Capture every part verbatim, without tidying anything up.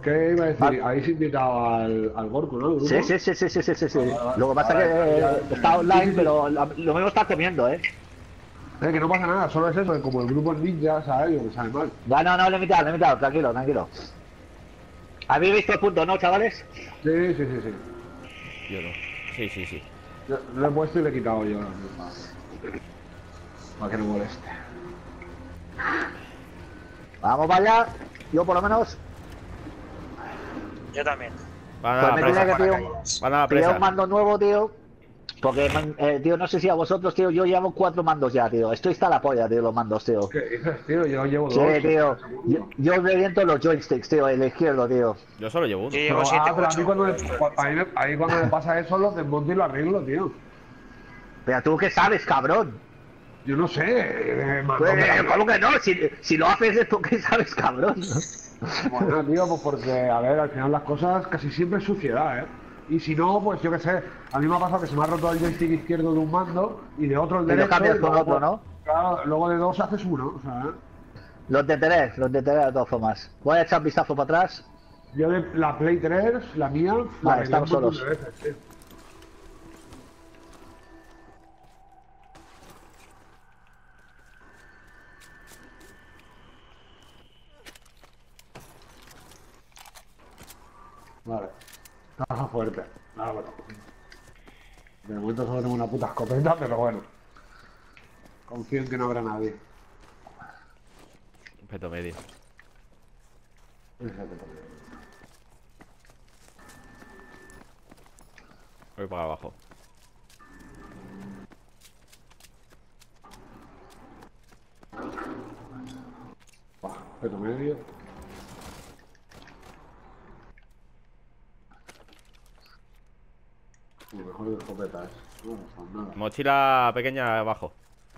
¿Qué iba a decir? Vale. Habéis invitado al, al Gorku, ¿no? ¿El grupo? Sí, sí, sí, sí, sí, sí, sí, sí. Vale, vale. Lo que pasa Vale, es que ya, eh, ya. está Sí, online, sí, sí. pero la- lo mismo está comiendo, ¿eh? Eh, que no pasa nada, solo es eso, que como el grupo es ninja, ¿sabes? Yo me sabe mal. Ya, no, no, le he invitado, le he invitado, tranquilo, tranquilo. ¿Habéis visto el punto, no, chavales? Sí, sí, sí, sí. Yo no. Sí, sí, sí. Yo lo he puesto y le he quitado yo. Para, para que no moleste. Vamos para allá. Yo por lo menos. Yo también. Van a Pues la me presa. tenía que pillar paracaídas. Van a la un, pillar un presa. mando nuevo, tío. Porque, man- eh, tío, no sé si a vosotros, tío, yo llevo cuatro mandos ya, tío. Estoy hasta la polla, tío, los mandos, tío. ¿Qué dices, tío? Yo llevo Sí, dos. tío. segundo. Yo, yo reviento los joysticks, tío, el izquierdo, tío. Yo solo llevo uno. Yo llevo Pero, siete ah, pero a mí ocho. cuando me, a mí me- a mí cuando me pasa eso lo desmonto y lo arreglo, tío. Pero tú qué sabes, cabrón. Yo no sé. eh, mando Pues, de la- ¿cómo que no? Si, si lo haces de tú, ¿qué sabes, cabrón? Bueno, tío, pues porque, a ver, al final las cosas casi siempre es suciedad, ¿eh? Y si no, pues yo qué sé, a mí me ha pasado que se me ha roto el joystick izquierdo de un mando y de otro el Y lo derecho. cambias y con luego, otro, ¿no? Claro, luego de dos haces uno, o sea, ¿eh? Los deteneré, los deteneré de todas formas. Voy a echar un vistazo para atrás. Yo de la Play tres, la mía, la Vale, arreglé estamos un montón solos. de veces, tío. Vale. Caja fuerte. Ah, bueno. De momento solo tengo una puta escopeta, pero bueno. Confío en que no habrá nadie. Peto medio. Fíjate también. Voy para abajo. Buah, peto medio. Lo mejor de escopeta es. No, no son nada. Mochila pequeña abajo.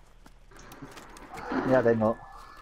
Ya tengo.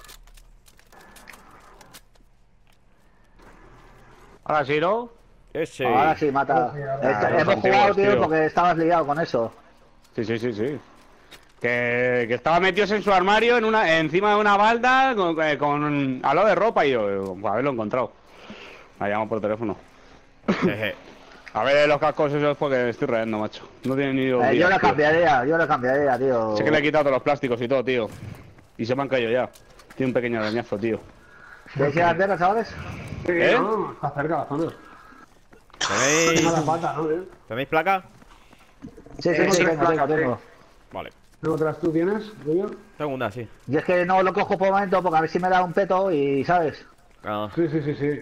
Ahora sí, ¿no? Ese. Ahora sí, mata. Sí, ahora- Esta- los hemos antiguos, jugado, tío, tío. porque estabas liado con eso. Sí, sí, sí, sí. Que, que estaba metidos en su armario en una, encima de una balda con, eh, con al lado de ropa y yo, eh, pues haberlo encontrado. Me llamo por teléfono. Jeje. A ver los cascos esos porque me estoy rayando, macho. No tiene ni dos Eh, yo días, lo tío. cambiaría, yo lo cambiaría, tío. Sé que le he quitado todos los plásticos y todo, tío. Y se me han caído ya. Tiene un pequeño arañazo, tío. ¿Queréis ir a la tierra, chavales? Sí, ¿Eh? no, está cerca la zona. ¿Tenéis, No hace falta, ¿no? tío? ¿Tenéis placa? Sí, sí, Eh, sí, sí, tengo, tengo, sí. tengo. Vale. ¿Qué otras tú tienes, Rubio? Tengo una, sí. Y es que no lo cojo por el momento porque a ver si me da un peto y, ¿sabes? Ah, Sí, sí, sí, sí.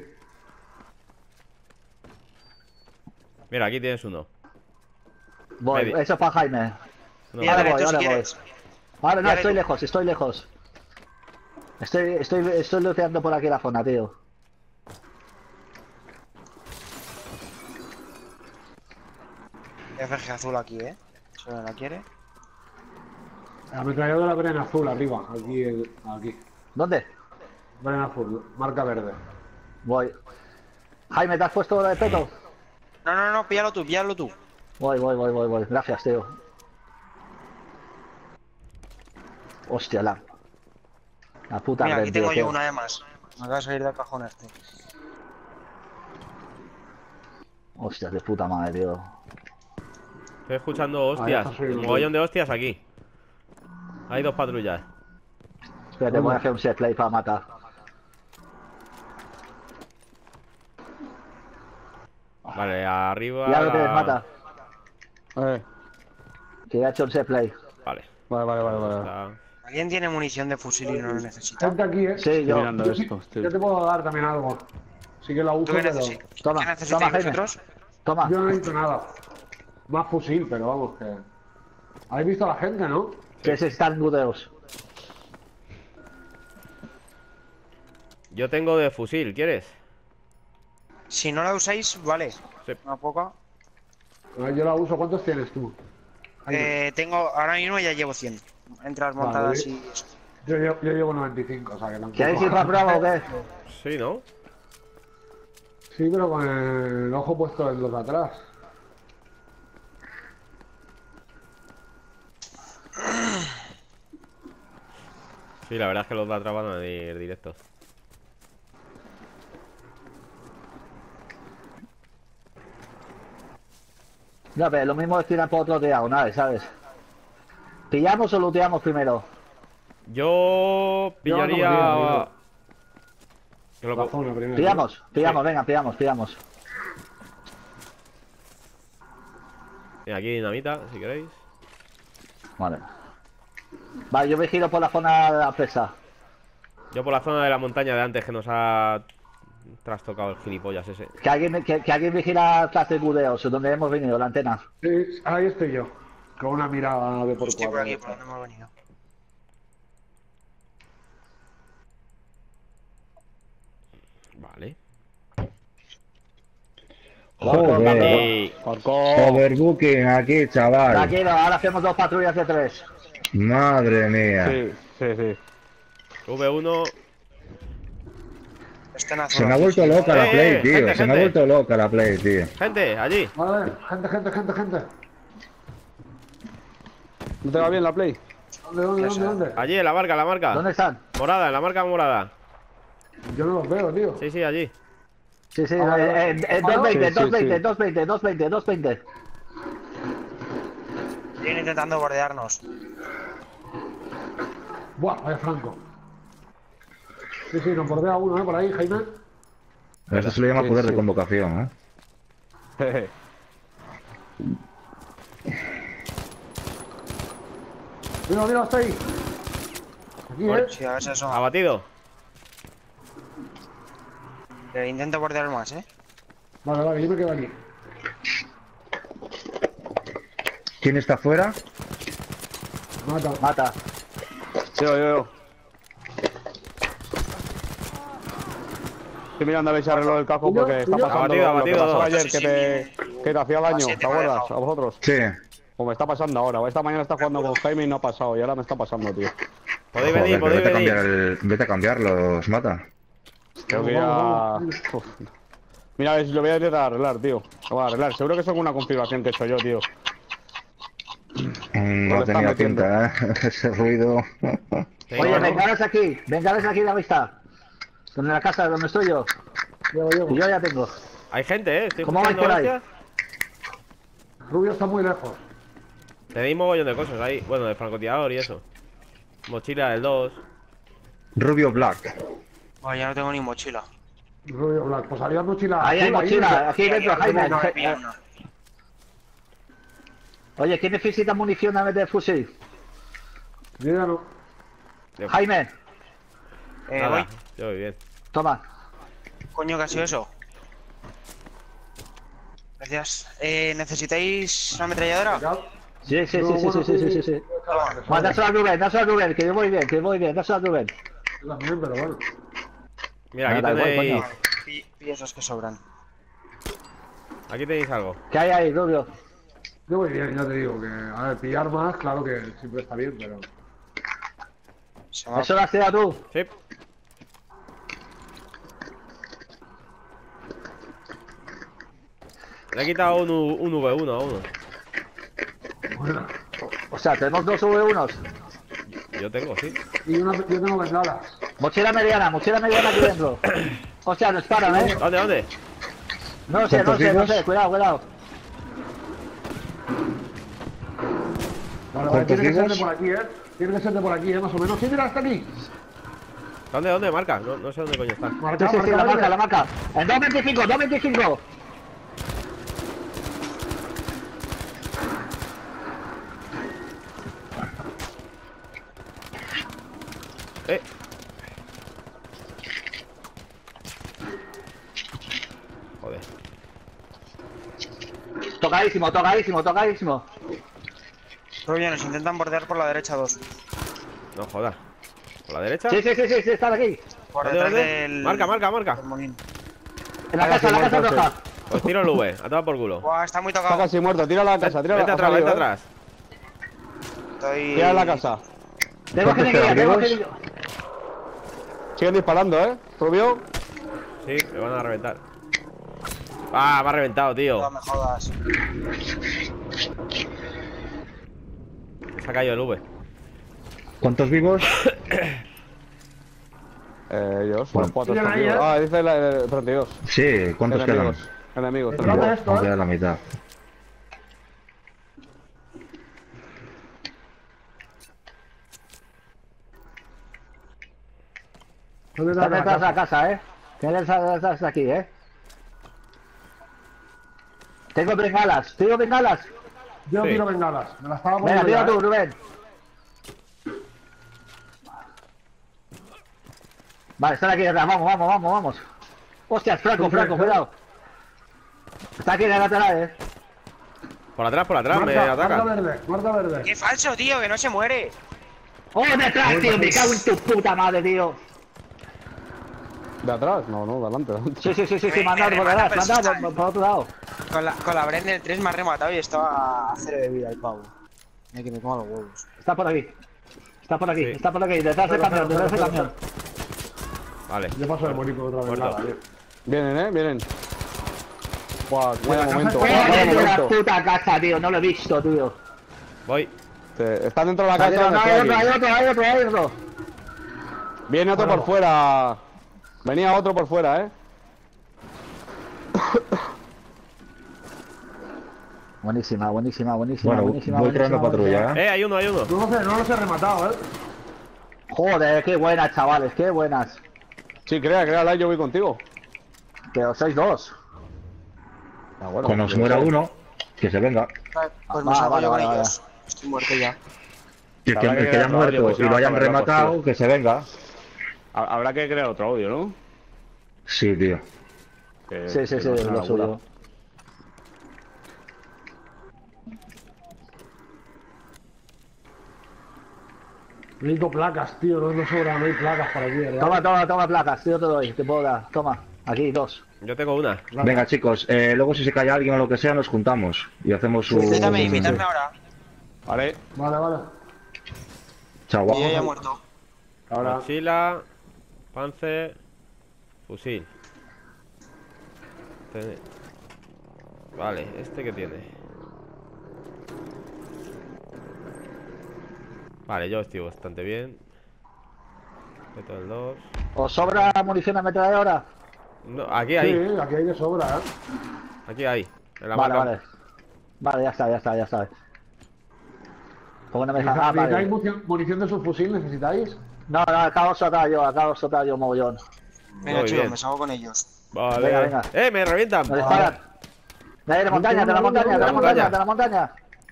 mira, aquí tienes uno. Voy, Medio. eso es para Jaime. Uno Mira, Ahora más. voy, tú si ahora voy. quieres. Ahora no, Dale estoy tú. lejos, estoy lejos. Estoy, estoy, estoy looteando por aquí la zona, tío. F G azul aquí, ¿eh? Si no la quiere. La ametralladora Bren azul arriba, aquí, el- aquí. ¿Dónde? Bren azul, marca verde. Voy. Jaime, ¿te has puesto de peto? No, no, no, píllalo tú, píllalo tú. Voy, voy, voy, voy, voy. Gracias, tío. Hostia, la... La puta Mira, red, aquí tío, tengo tío. yo una de más. Me acaba de salir del cajón este. Hostia, de puta madre, tío. Estoy escuchando Ahí hostias. está subiendo. Un mogollón de hostias aquí. Hay dos patrullas. Espérate, voy a hacer un set play para matar. Vale, arriba. Ya lo tienes, la- mata. Eh, Que ya he hecho un set play. Vale. vale, vale, vale, vale. Está- ¿Alguien tiene munición de fusil y no lo necesita? Gente aquí, ¿eh? Sí, Estoy yo. mirando esto, Yo tío. te puedo dar también algo. Sí que la uso, ¿Tú qué, pero... necesi- Toma, ¿Qué necesitáis toma, Jaime. vosotros? Toma. Yo no necesito nada. Más fusil, pero vamos que... ¿Habéis visto a la gente, no? Que se están budeos. Yo tengo de fusil, ¿quieres? Si no la usáis, vale. Sí. Una poca. A ver, yo la uso. ¿Cuántos tienes tú? Eh, tengo, ahora mismo ya llevo cien. Entre las montadas Vale. y eso. Yo, llevo- yo llevo noventa y cinco, o sea que tampoco... ¿Queréis ir para bravo o qué? Sí, ¿no? Sí, pero con el ojo puesto en los de atrás. Sí, la verdad es que los de atrás van a ir directos. No, pero lo mismo es tirar por otro diagonal, ¿sabes? ¿Pillamos o looteamos primero? Yo pillaría... Yo no, no, no. Que lo La co- zona primero. Pillamos, pillamos, venga, pillamos, pillamos. Mira, aquí dinamita, si queréis. Vale. Vale, yo me giro por la zona de la presa. Yo por la zona de la montaña de antes que nos ha trastocado el gilipollas ese. Que alguien, que, que alguien vigila tras de budeos, donde hemos venido, la antena. Sí, ahí estoy yo. Con una mirada de por Estoy por cuadro. aquí, por donde hemos venido. Vale. Joder. Y... Porco. Overbooking aquí, chaval. Tranquilo, ahora hacemos dos patrullas de tres. Madre mía. Sí, sí, sí. V uno. Está en la Se zona. me ha vuelto loca la Eh, play, eh, tío. gente, Se me ha gente. vuelto loca la play, tío. Gente, allí. Vale, gente, gente, gente, gente. ¿No te va bien la play? ¿Dónde, dónde, Ya dónde, sé. dónde? Allí, en la marca, en la marca. ¿Dónde están? Morada, en la marca morada. Yo no los veo, tío. Sí, sí, allí. Sí, sí, Ah, eh, eh, eh, dos veinte, Sí, sí, dos veinte, sí. dos veinte, dos veinte, dos veinte. Vienen intentando bordearnos. Buah, vaya Franco. Sí, sí, nos bordea uno, ¿eh? Por ahí, Jaime. Eso se le llama Sí, poder sí. de convocación, ¿eh? Jeje. Mira, mira, está ahí. Aquí, ¿eh? Sí, a ver si eso. Abatido. Eh, intento bordear más, eh. Vale, vale, yo me quedo aquí. ¿Quién está afuera? Mata. Mata. Yo, yo, yo. Estoy mirando a ver si arreglo el casco porque está pasando Abatido, lo, lo que abatido, pasó dos. ayer que te, que te hacía daño, Así te ¿te me ha acuerdas? dejado. A vosotros. Sí. Como me está pasando ahora. Esta mañana está jugando con Jaime y no ha pasado. Y ahora me está pasando, tío. Podéis Joder, venir, pero podéis vete a cambiar venir. el... Vete a cambiarlos, mata. Tengo que ir a... Uf. Mira, a ver si lo voy a intentar arreglar, tío. Lo voy a arreglar. Seguro que es alguna configuración que he hecho yo, tío. Mm, Lo No está tenía metiendo. pinta, ¿eh? Ese ruido. Tengo- Oye, vengaros aquí, vengaros aquí de la vista. Donde la casa, donde estoy yo. Llego, llego. Y yo ya tengo. Hay gente, eh. Estoy ¿Cómo vais escuchando por ahí? hostias. Rubio está muy lejos. Tenéis mogollón de cosas ahí. Bueno, de francotirador y eso. Mochila del dos. Rubio Black. Oh, ya no tengo ni mochila. Rubio Black. Pues había mochila. Ahí hay azul, mochila, aquí dentro, Aquí, Jaime. no, Je- mira, eh, no. Oye, ¿quién necesita munición a vez de fusil? Yo ya no. Jaime, Eh, Nada, voy. yo voy bien. toma. Coño, ¿qué ha sido eso? Gracias. Eh, ¿necesitáis una ametralladora? Ya. Sí, sí, No, sí, sí, bueno, sí, sí, sí, sí. Va, dáselo a Rubén, dáselo a Rubén, que yo voy bien, que yo voy bien, dáselo a Rubén. Yo también, pero bueno. Mira, aquí Nada, igual, tenéis. coño. Pi- pi esos que sobran. Aquí tenéis algo. ¿Qué hay ahí, Rubio? Yo voy bien, ya te digo que. A ver, pillar más, claro que siempre está bien, pero. Se va. ¿Eso lo has tirado tú? Sí. Le he quitado un, U- un V uno a uno. Bueno. O sea, tenemos dos V unos. Yo tengo, sí. Y una, yo tengo bengalas. Mochila mediana, mochila mediana aquí dentro. O sea, nos paran, ¿eh? ¿Dónde, dónde? No sé, no ¿Cuántos sé, no vivos? sé, cuidado, cuidado. Vale, vale, ¿Cuántos tiene que ser de vivos? por aquí, eh. Tiene que ser de por aquí, eh, más o menos. Sí, mira, hasta aquí. ¿Dónde, dónde? Marca. No, no sé dónde coño está. Sí, Marca, sí, sí, la marca, marca, la marca. En dos veinticinco, dos veinticinco. Eh. Joder. Tocadísimo, tocadísimo, tocadísimo. Rubio, nos intentan bordear por la derecha dos. No jodas. ¿Por la derecha? Sí, sí, sí, sí, sí, están aquí. Por ¿Dónde, detrás dónde? del. Marca, marca, marca. del molino. En la casa, en la casa roja. Pues tiro el V. A tomar por culo. Buah, está muy Está tocado. casi muerto. Tira a la casa, tira a Vete la atrás, casa. vete atrás. Estoy. Tira a la casa. Tengo que ¿Cuántos seguir, quedan tengo que vivos? seguir. Siguen disparando, ¿eh? Rubio. Sí, me van a reventar. Ah, me ha reventado, tío. No me jodas. Se ha caído el V. ¿Cuántos vivos? Eh, ellos, Bueno. los cuatro Siguen están ahí, vivos. ¿eh? Ah, dice la de treinta y dos. Sí, ¿cuántos quedan? Enemigos. Enemigos, Detrás treinta y de dos. esto, Vamos eh. a la mitad. ¿Dónde Está está la detrás de la casa? casa, eh. Tiene que estar detrás de aquí, eh. Tengo bengalas, tengo bengalas. Yo no Sí. tiro bengalas. Me la estaba Venga, poniendo. tira ya, tú, ¿eh? Rubén. Vale, están aquí detrás, vamos, vamos, vamos, vamos. Hostias, Franco, Sí, Franco, sí. cuidado. Está aquí en el lateral, eh. Por atrás, por atrás, me Marca, marca atacan. verde, marca verde. ¡Qué falso, tío! ¡Que no se muere! ¡Oh, detrás, tío! ¡Me cago en tu puta madre, tío! ¿De atrás? No, no, de adelante, de adelante. Sí, sí, sí, sí, sí, Me- mandado me por remata, detrás, pero mandado está- por, por otro lado. Con la, con la Bren del tres me ha rematado y estaba a cero de vida el pavo. Mira que me coma los huevos. Está por aquí. Está por aquí, Sí. está por aquí, detrás del camión, detrás del camión. Vale. Yo paso de morir por otra vez. Muerto. Nada, tío. Vienen, eh, vienen. Buah, vaya casa momento, está- vaya ¡Joder, de la momento. puta casa, tío! No lo he visto, tío. Voy. Te- Está dentro de la Salieron, casa. no, hay estoy otro, hay aquí. otro, hay otro, hay otro. Viene otro por fuera. Venía otro por fuera, eh. Buenísima, buenísima, buenísima, Bueno, buenísima. voy creando buenísima, patrulla, ¿eh? Eh, hay uno, hay uno. No lo sé, no los he rematado, ¿eh? Joder, qué buenas, chavales, qué buenas. Sí, crea, crea, yo voy contigo. Pero sois dos. Ah, bueno, Cuando yo se muera sé. uno, que se venga. Pues me Ah, salgo vale, yo con vale, ellos. Estoy muerto ya. Y el que, Habrá el que que haya crear otro audio, muerto pues, si y no, lo hayan acabará la rematado, partida. que se venga. Ha- Habrá que crear otro audio, ¿no? Sí, tío. Que- Sí, sí, que sí, no sea lo una suyo. locura. Necesito placas, tío. No, no sobra, no hay placas para aquí, ¿verdad? Toma, toma, toma placas, yo te doy, te puedo dar. Toma, aquí, dos. Yo tengo una. Venga, chicos, eh, luego si se cae alguien o lo que sea, nos juntamos y hacemos un... Invítame, invítame ahora. Vale. Vale, vale. Chao, Yo guapo. ya he muerto. Ahora. Mochila, panzer, fusil. Tiene- Vale, ¿este qué tiene? Vale, yo estoy bastante bien. Meto el dos. ¿Os sobra munición a ametralladora? No, aquí hay, Sí, aquí hay de sobra, ¿eh? aquí hay. En la Vale, marca. vale. Vale, ya está, ya está, ya está. ¿Cómo no me deja? Ah, ¿Necesitáis vale. munición, munición de subfusil? ¿Necesitáis? No, no, acabo de soltar yo, acabo de soltar yo mogollón. Venga, Muy chulo, bien. me salgo con ellos. Vale. Venga, venga. ¡Eh, me revientan! Me disparan. De ahí, de montaña, de la montaña, de la montaña, de la montaña.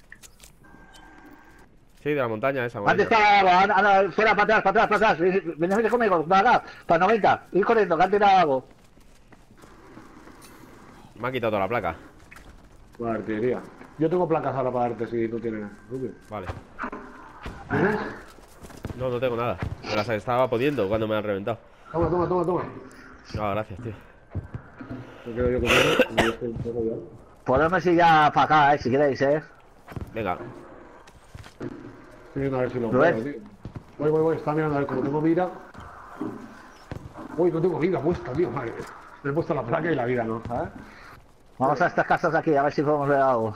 Sí, de la montaña esa. Han montaña. disparado algo, han- han- fuera, para atrás, para atrás, para atrás. Venid venid conmigo, para acá, para noventa. Ir corriendo, que han tirado algo. Me ha quitado toda la placa. Vale, artillería. Yo tengo placas ahora para darte si tú tienes. Rubio. Vale. ¿Tienes? No, no tengo nada. Me las estaba poniendo cuando me han reventado. Toma, toma, toma, toma. No, gracias, tío. Me quedo yo con él, y yo estoy un poco ya. Podemos ir ya para acá, eh, si queréis, eh. Venga. Estoy viendo a ver si lo Rubén. puedo, tío. Voy, voy, voy. Está mirando a ver cómo tengo mira. Uy, no tengo vida puesta, tío. Madre. Me he puesto la placa y la vida no, ¿sabes? Vamos a estas casas de aquí, a ver si podemos ver algo.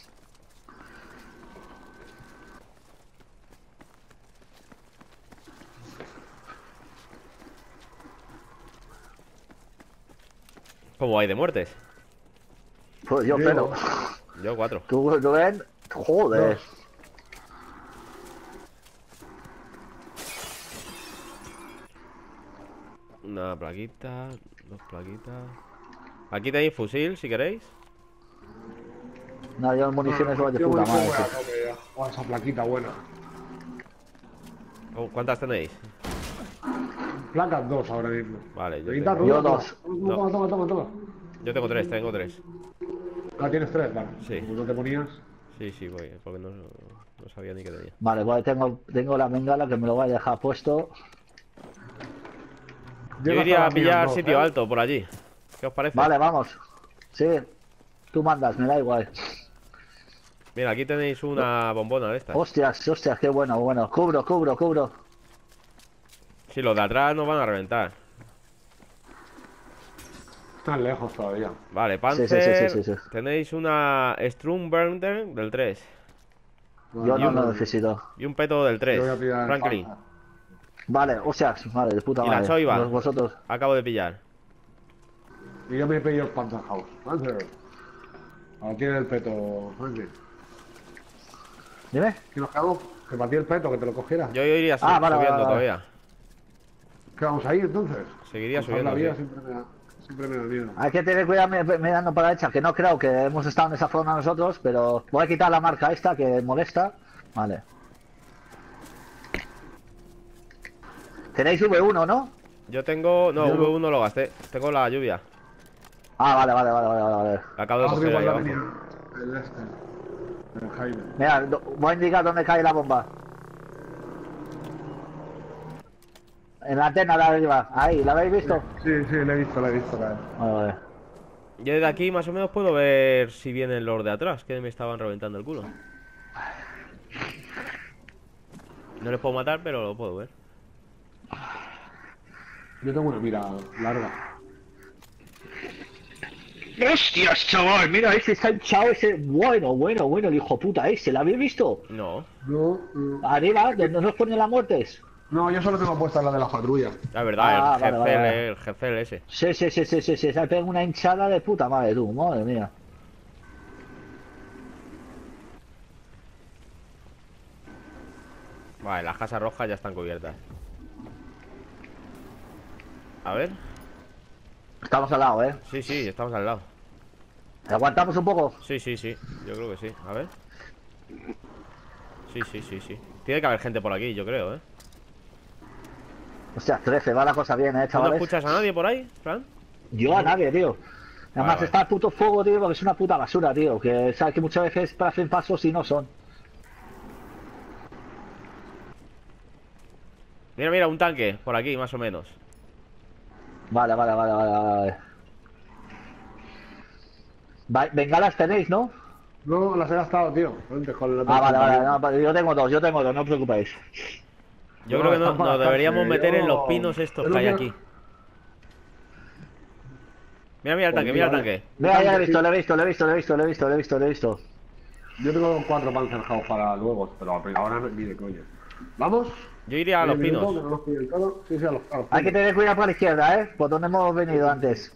¿Cómo hay de muertes? Pues yo, Digo, pero. Yo cuatro. Tú, Rubén, joder. Una plaquita, dos plaquitas. Aquí tenéis fusil, si queréis. No, yo municiones voy de Yo puta voy, madre. voy a tío. tope ya. Oh, esa plaquita buena. Oh, ¿cuántas tenéis? Placas dos ahora mismo. Vale, yo Necesitas, tengo, Yo Rubio? dos. Toma, toma, toma, toma, toma. yo tengo tres, tengo tres. Ah, tienes tres, vale. Sí. Pues no te ponías. Sí, sí, voy, porque no, no sabía ni que tenía. Vale, pues tengo, tengo la bengala que me lo voy a dejar puesto. Yo Llegas iría a las mías pillar dos, sitio ¿eh? alto por allí. ¿Qué os parece? Vale, vamos. Sí, tú mandas, me da igual. Mira, aquí tenéis una bombona de estas. Hostias, hostias, qué bueno, bueno. Cubro, cubro, cubro. Sí, los de atrás nos van a reventar. Están lejos todavía. Vale, Sí, sí, sí, Panzer. sí, sí, sí. Tenéis una Strumburner del tres. Yo no lo necesito. Y un peto del tres. Yo voy a pillar Franklin. Panzer. Vale, hostias, madre de puta Y la madre. Choiva. Vos- Vosotros. Acabo de pillar. Y yo me he pedido el Panzerhaus. Panzer. Ahora tiene el peto, Franklin. Dime. ¿Qué nos cago? Que para ti el peto, que te lo cogieras. Yo iría su- Ah, vale, subiendo vale, vale. todavía. ¿Qué vamos a ir entonces? Seguiría Cruzar subiendo, la vía sí. siempre me da, siempre me da miedo. Hay que tener cuidado mi- mirando para la derecha, que no creo que hemos estado en esa zona nosotros, pero voy a quitar la marca esta que molesta. Vale. Tenéis V uno, ¿no? Yo tengo... No, Yo no. V uno lo gasté. Tengo la lluvia. Ah, vale, vale, vale, vale, vale. La acabo de Vamos, coger ahí igual la abajo. venía el este. El Jaime. Mira, do- voy a indicar dónde cae la bomba. En la antena de arriba. Ahí, ¿la habéis visto? Sí, sí, la he visto, la he visto caer. Vale, vale. Yo desde aquí más o menos puedo ver si vienen los de atrás, que me estaban reventando el culo. No les puedo matar, pero lo puedo ver. Yo tengo una mira larga. ¡Hostias, chaval! Mira, ese está hinchado, ese... Bueno, bueno, bueno, el hijo puta ese. ¿La habéis visto? No. No, no. Arriba, donde nos ponen las muertes. No, yo solo tengo puesta la de la patrulla. La verdad, Ah, el vale, G C L, vale, vale. el G C L ese. Sí, sí, sí, sí, sí, sí. Se pega una hinchada de puta madre, tú. Madre mía. Vale, las casas rojas ya están cubiertas. A ver. Estamos al lado, ¿eh? Sí, sí, estamos al lado. ¿Aguantamos un poco? Sí, sí, sí. Yo creo que sí. A ver. Sí, sí, sí, sí. Tiene que haber gente por aquí, yo creo, ¿eh? Hostia, trece, va la cosa bien, ¿eh, ¿Tú no chavales? escuchas a nadie por ahí, Fran? Yo a nadie, tío. Además vale. está el puto fuego, tío, porque es una puta basura, tío. Que sabes que muchas veces hacen pasos y no son. Mira, mira, un tanque por aquí, más o menos. Vale, vale, vale, vale, vale. Va- bengalas tenéis, ¿no? No, las he gastado, tío. Antes con la Ah, vale, vale, no, vale, yo tengo dos, yo tengo dos, no os preocupéis. Yo No, creo que no- están para nos gastarse, deberíamos meter en yo- los pinos estos yo que hay no- aquí. Mira, mira el tanque, Pues mira el vale. tanque. Mira, ya lo he visto, lo he visto, lo he visto, lo he visto, lo he visto, lo he visto, lo he visto. Yo tengo cuatro panzerjados para luego, pero ahora no- ni de coño. ¿Vamos? Yo iría a los ¿Diez minutos, pinos. que no nos piden todo? Sí, sí, a los, a los Hay que pinos. tener cuidado por la izquierda, ¿eh? Por donde hemos venido antes.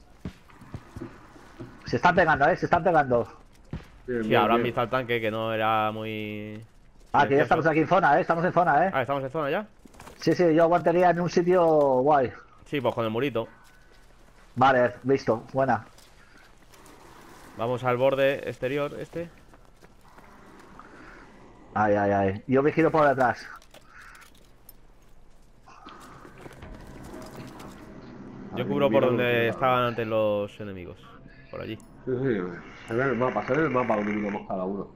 Se están pegando, ¿eh? Se están pegando. Bien, Sí, bien, habrán bien. visto al tanque que no era muy... Ah, que ya estamos aquí en zona, ¿eh? Estamos en zona, ¿eh? Ah, ¿estamos en zona ya? Sí, sí, yo aguantaría en un sitio guay. Sí, pues con el murito. Vale, listo, buena. Vamos al borde exterior este. Ay, ay, ay. Yo me giro por detrás. Yo cubro por donde estaban antes los enemigos. Por allí. Sí, sí, se ve en el mapa, se ve en el mapa donde vivimos cada uno.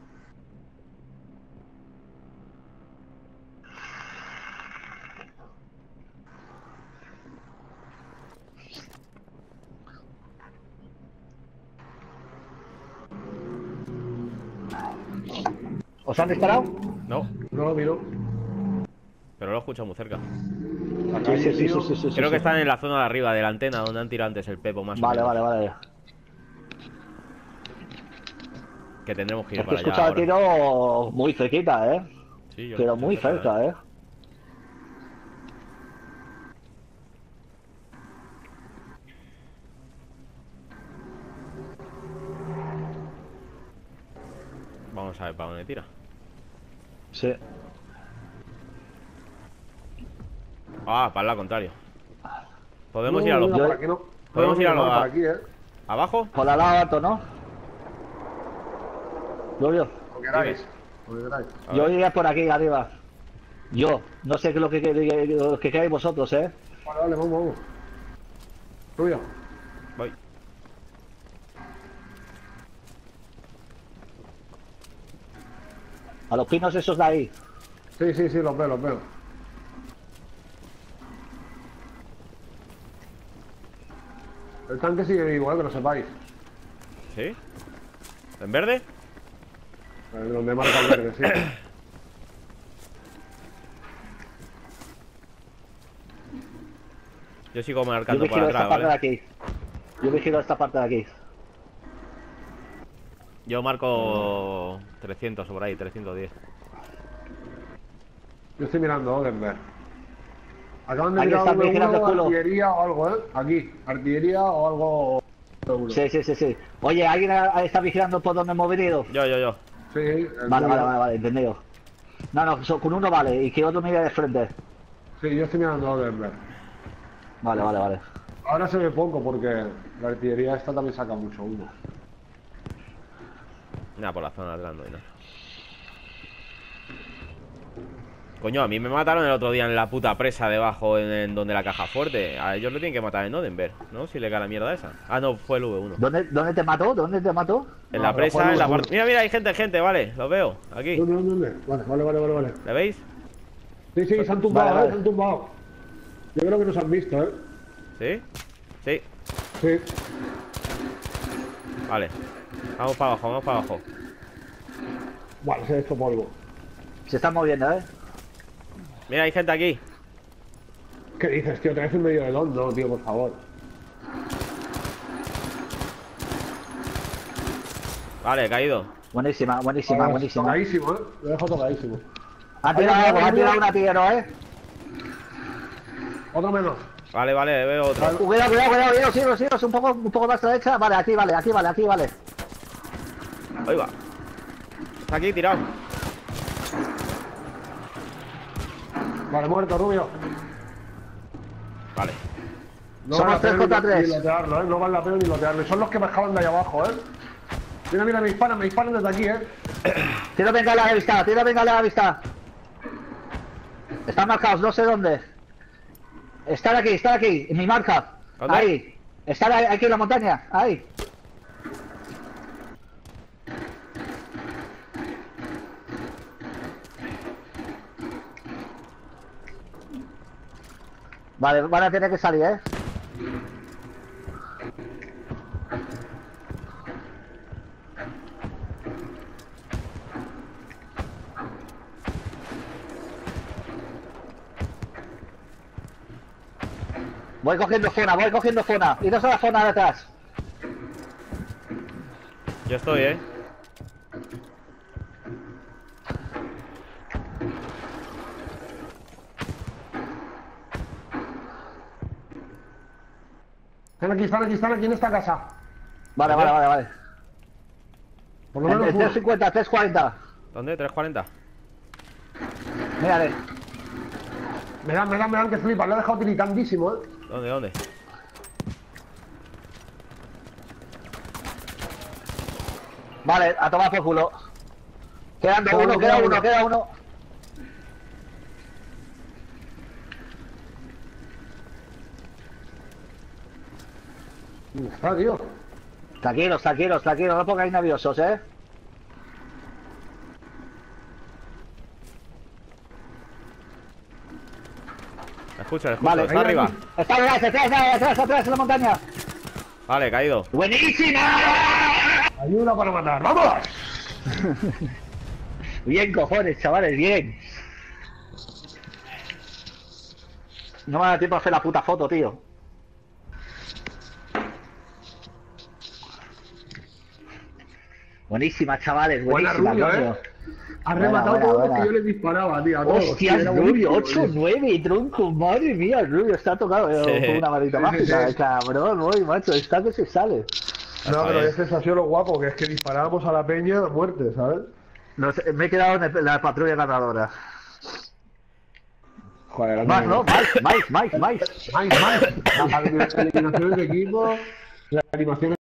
¿Os han disparado? No, No lo miro. pero lo he escuchado muy cerca. Acá Sí, hay sí, un sí, tío. sí, sí, sí, Creo sí. que están en la zona de arriba de la antena donde han tirado antes el Pepo más o Vale, menos. vale, vale. Que tendremos que ir Es que he para allá escuchado el ahora. tiro muy cerquita, ¿eh? Sí, yo Pero lo escucho muy cerca, ¿eh? Vamos a ver para dónde tira. Sí. Ah, para el lado contrario. Podemos No, ir a los... no, por aquí no. Podemos ir a no, lo- por aquí, eh. ¿Abajo? Por la lado alto, ¿no? Yo, yo. Lo queráis. Lo que queráis. A Yo ver. iría por aquí arriba. Yo. No sé qué es lo que, que, lo que queráis vosotros, ¿eh? Vale, vale, vamos, vamos. Rubio. Voy. A los pinos esos de ahí. Sí, sí, sí, los veo, los veo. El tanque sigue vivo, eh, que lo sepáis. ¿Sí? ¿En verde? Eh, Donde marca el verde, sí. Yo sigo Yo marcando me por giro a esta atrás, parte de ¿vale? aquí. Yo me giro a esta parte de aquí. Yo marco trescientos o por ahí, trescientos diez. Yo estoy mirando Odenberg. Acaban de Aquí mirar están uno, vigilando el culo. artillería o algo, ¿eh? Aquí, artillería o algo seguro. Sí, sí, sí, sí. Oye, ¿alguien ha- está vigilando por donde hemos venido? Yo, yo, yo. Sí, el Vale, tuyo. vale, vale, vale, entendido. No, no, so- con uno vale, y que otro me vaya de frente. Sí, yo estoy mirando Odenberg. Vale, vale, vale. Ahora se ve poco porque la artillería esta también saca mucho humo. Nada, por la zona atrás no hay nada. Coño, a mí me mataron el otro día en la puta presa debajo, en, en donde la caja fuerte. A ellos lo tienen que matar en Odenberg, ¿no? Si le cae la mierda esa. Ah, no, fue el V uno. ¿Dónde, ¿Dónde te mató? ¿Dónde te mató? En No, la pero fue presa, el en la V uno. parte... Mira, mira, hay gente, gente, vale. Los veo, aquí. ¿Dónde, dónde, dónde? Vale, vale, vale, vale, vale. ¿Le veis? Sí, sí, se han tumbado, Vale, vale. eh, se han tumbado. Yo creo que nos han visto, eh. ¿Sí? Sí. Sí. Vale. Vamos para abajo, vamos para abajo. Vale, se ha hecho polvo. Se están moviendo, ¿eh? Mira, hay gente aquí. ¿Qué dices, tío? Te ves en medio de don, no, tío, por favor. Vale, he caído. Buenísima, buenísima, Ahora, buenísima. Tocadísimo, eh. Lo dejo tocadísimo. Ha tirado Ahí, algo, ahí, ha ahí, tirado ahí. un artillero, ¿eh? Otro menos. Vale, vale, veo otro. Cuidado, cuidado, cuidado, iros, iros, iros, un poco, un poco más a la derecha. Vale, aquí vale, aquí vale, aquí vale. Ahí va. Está aquí tirado. Vale, muerto, Rubio. Vale. No Somos vale la tres pena contra ni- tres. Ni lotearlo, eh. No vale la pena ni lotearlo. Y son los que me acaban de ahí abajo, eh. Mira, mira, me disparan, me disparan desde aquí, eh. Tira bengala a la vista, tira bengala a la vista. Están marcados, no sé dónde. Están aquí, están aquí, en mi marca. ¿Dónde? Ahí. Están ahí, aquí en la montaña, ahí. Vale, van a tener que salir, ¿eh? Voy cogiendo zona, voy cogiendo zona. Y no a la zona de atrás. Yo estoy, eh. Están aquí, están aquí, están aquí en esta casa. Vale, vale, vale, vale. Por lo En menos el uno. tres cincuenta, tres cuarenta. ¿Dónde? ¿tres cuarenta? Mírale. Me dan, me dan, me dan que flipas. Lo he dejado tiritandísimo, eh. ¿Dónde? ¿Dónde? Vale, a tomar por culo. Quedan Queda uno, uno, queda queda uno, uno. queda uno. ¿Dónde está, tío? Tranquilos, tranquilos, tranquilos, no pongáis nerviosos, ¿eh? La escucho, la escucho. Vale, está ahí, arriba. ahí. Está atrás, atrás, atrás, atrás, atrás, en la montaña. Vale, caído. ¡Buenísima! Ayuda para matar. ¡Vamos! Bien, cojones, chavales, bien. No me da tiempo a hacer la puta foto, tío. Buenísima, chavales, Buena, buenísima, Rubio, coño. eh. Has Buena, rematado buena, todos los buena. que yo les disparaba, tío. A todos. Hostias, Era Rubio, buenísimo, ocho tío. nueve, tronco, madre mía, el Rubio está tocado eh, Sí. con una varita Sí, sí, mágica, sí. cabrón, uy, macho, está que se sale. No, Está pero bien. ese ha sido lo guapo, que es que disparábamos a la peña a muerte, ¿sabes? No sé, me he quedado en el- la patrulla ganadora. Joder, Más, ¿no? Más, más, más, más. Más, más. Las eliminaciones de equipo, las animaciones